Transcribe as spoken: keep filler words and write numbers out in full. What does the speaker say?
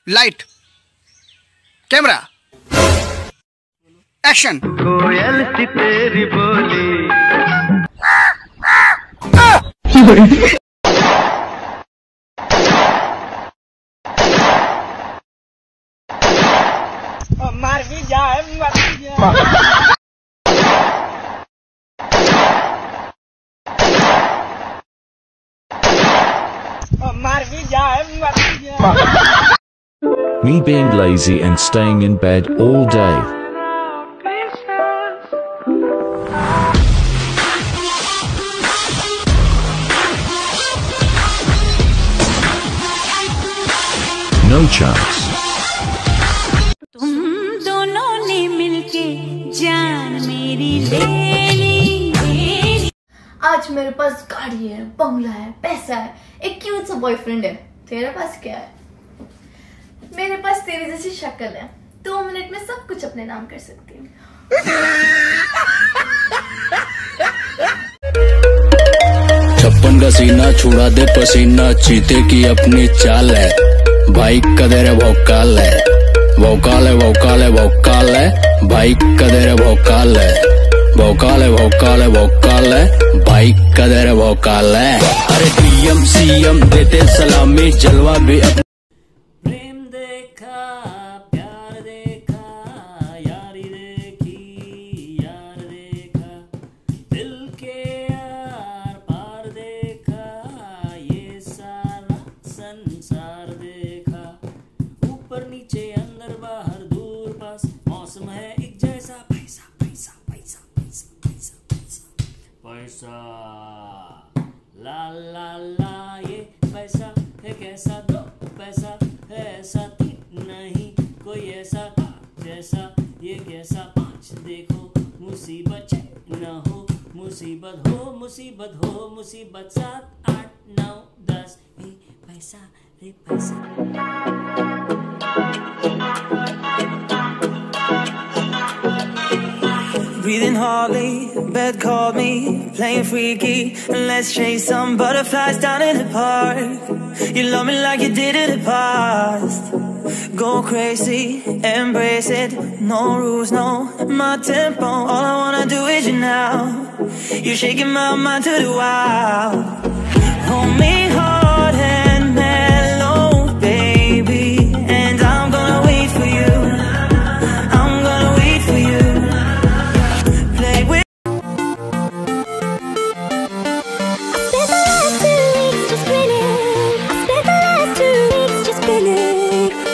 Light, camera, action. कोयल सी तेरी बोली। मर भी जाए, मर भी जाए। मर भी जाए, मर भी जाए। Me being lazy and staying in bed all day. No chance. तुम दोनों ने मिलके जान मेरी ले ली। आज मेरे पास गाड़ी है, बंगला है, पैसा है, एक क्यूट सा बॉयफ्रेंड है। तेरे पास क्या है? मेरे पास तेरी जैसी शक्ल है, दो मिनट में सब कुछ अपने नाम कर सकती हूँ। छप्पन का सीना छुड़ा दे पसीना, चीते की अपनी चाल है, बाइक का तेरे भौकाल है, भौकाल है भौकाल है भौकाल है, बाइक का तेरे भौकाल है, भौकाल है भौकाल है भौकाल है, बाइक का तेरे भौकाल है। अरे डीएम सीएम देते सलामी, जलवा भी अपने। प्रेम देखा, प्यार देखा, यारी देखी, यार देखा, दिल के यार पार देखा, ये सारा संसार देखा, ऊपर नीचे अंदर बाहर दूर पास, मौसम है एक जैसा, पैसा पैसा पैसा पैसा पैसा पैसा पैसा, ला ला ला ये पैसा है कैसा, दो पैसा है ऐसा, तीन नहीं कोई ऐसा था जैसा, ये कैसा, पाँच देखो मुसीबत, छः न हो मुसीबत, हो मुसीबत हो मुसीबत, सात आठ नौ दस, ये पैसा रे पैसा। Breathing hardly, bed called me, playing freaky, and let's chase some butterflies down in the park. You love me like you did in the past. Go crazy, embrace it, no rules, no, my tempo. All I wanna do is you now. You're shaking my mind to the wild. Hold me hard and mellow, baby, and I'm gonna wait for you. I'm gonna wait for you. Play with. I spent the last two weeks just grinning. I spent the last two weeks just grinning.